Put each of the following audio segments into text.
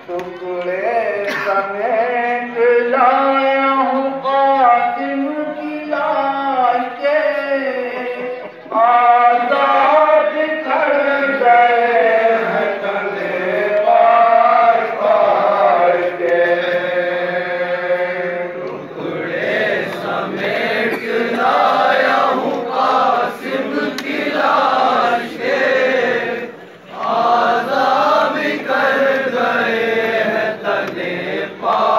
टुकड़े समेट लाया हूँ कातिल की लाश के, आजाद बिखर गए हैं तने पार पार के। टुकड़े समेट लाया हूँ कासिम की लाश के, आजाद बिखर गए हैं तने पार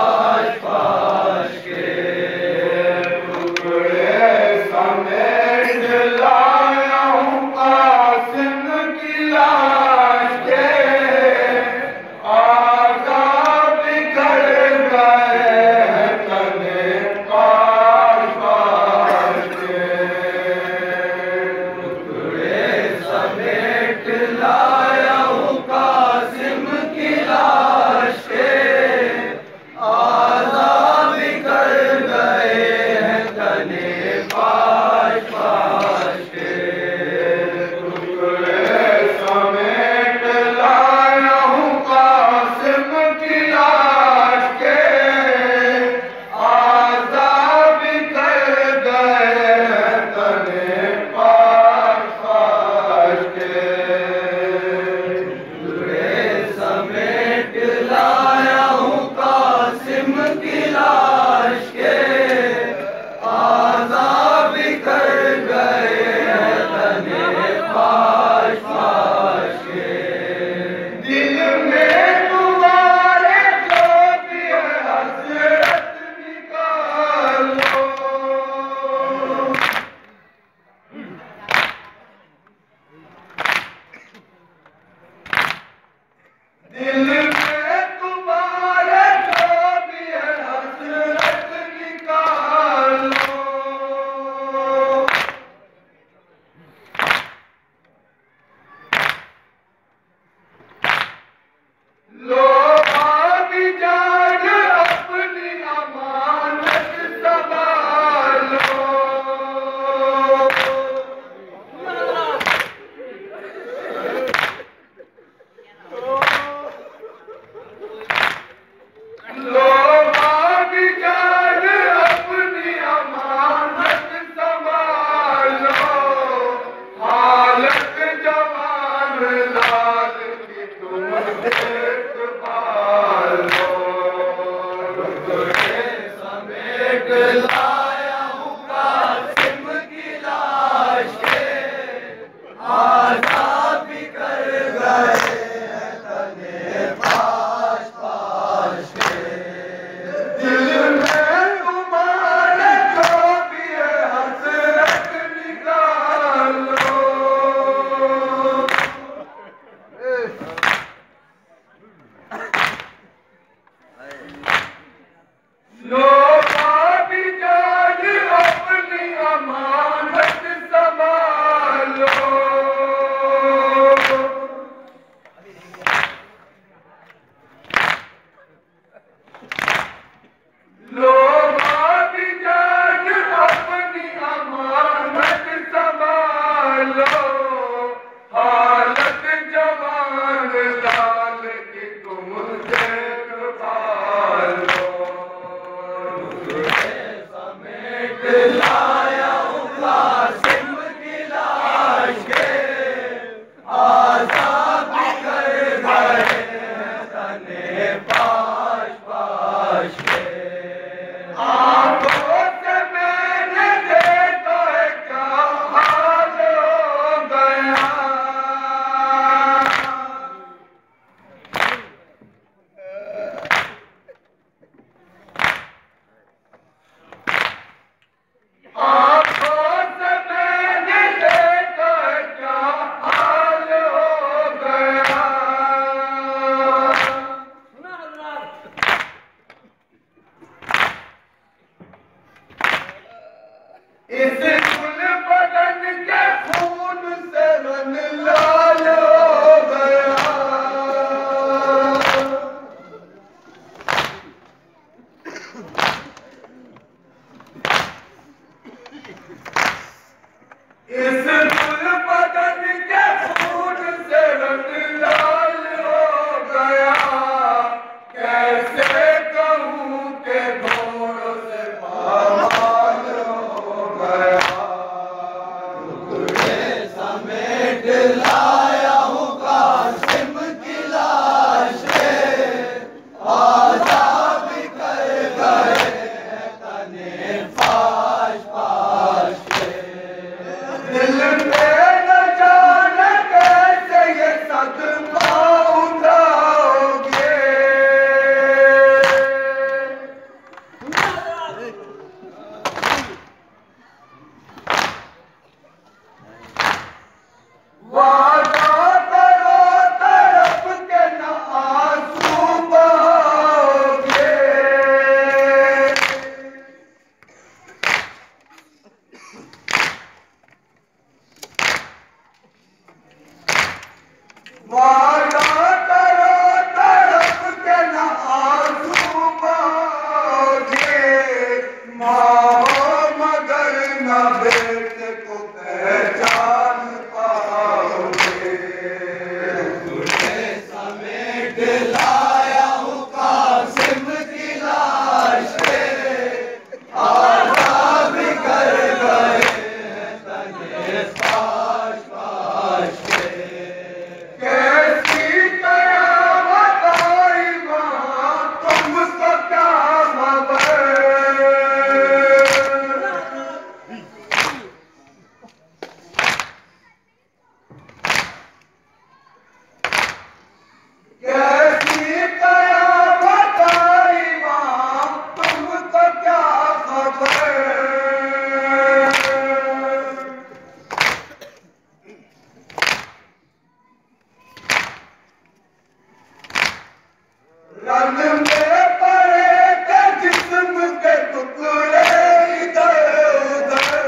रंग में पड़े के जिस्म के टुकड़े इधर उधर।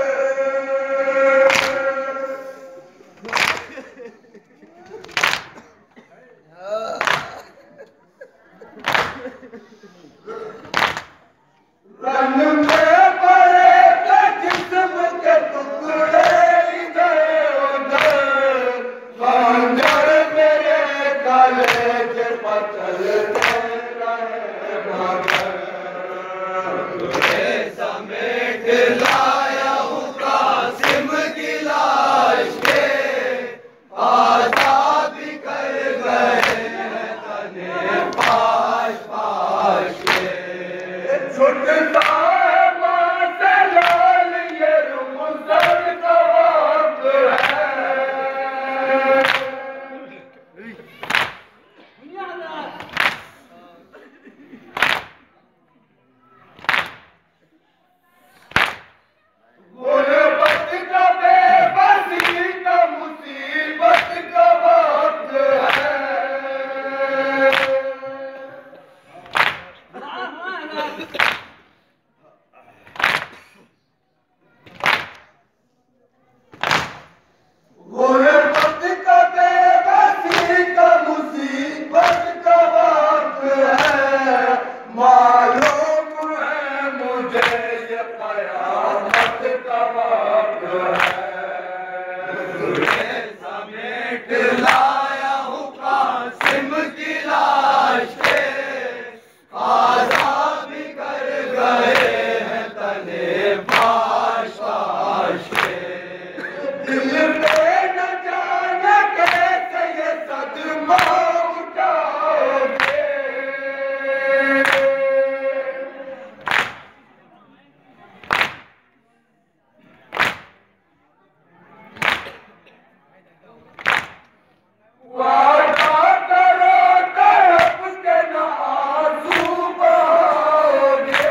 रंग में पड़े के जिस्म के टुकड़े इधर उधर। खंजर मेरे गले के पचलते रहे मगर। तुझे समेट लाया हूँ कासिम की लाश के, आजाद कर गए हैं तने पाश पाश के। छुटता है माँ से लाल ये रुमसर का वक्त है। गुरबत का बेबसी का मुसीबत का वक्त है। गुरबत का बेबसी का मुसीबत का वक्त है। मालूम है मुझे ये कयामत का वक्त है। तुझे समेट लाया हूँ कासिम की लाश के, आजाद कर गए हैं तने पाश पाश के। दिल पे न जाने कैसे ये सदमा उठाओगे। वादा करो तड़प के न आंसू बहाओगे।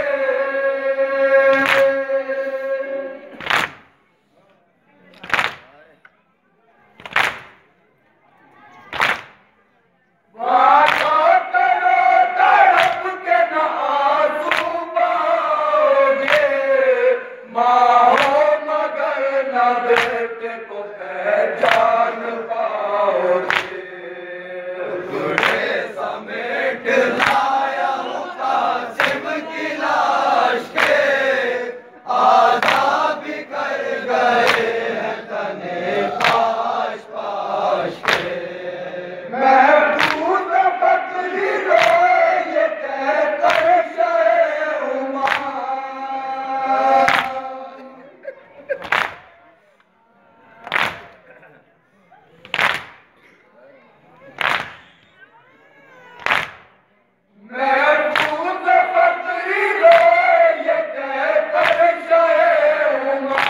वादा करो तड़प के न आंसू बहाओगे। माँ हो मगर न बेटे को पहचान पाओगे। तुझे समेट लाया हूँ कासिम की लाश के, आजाद कर गए हैं तने पाश पाश के। महबूब फकरी रोए ये कहकर शहे उमा। महबूब फकरी रोए ये कहकर शहे उमा।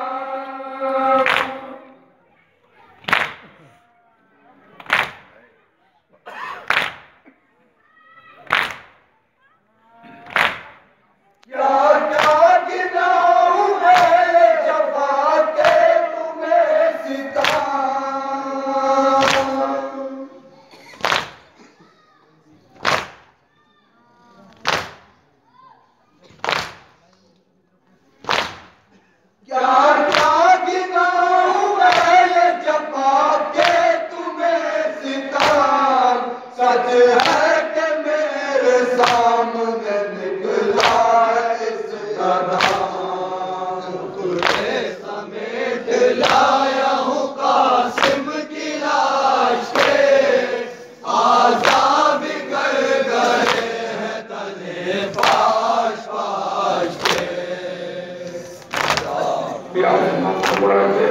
क्या क्या गिनाऊं मैं जफा के तुम्हें सितार। क्या क्या गिनाऊं मैं जफा के तुम्हें सितार। सच है कि मेरे सामने निकला इसका नाम। तुझे समेट लाया हूँ कासिम की लाश के, आजाद कर गए हैं तने पाश पाश के। प्यारे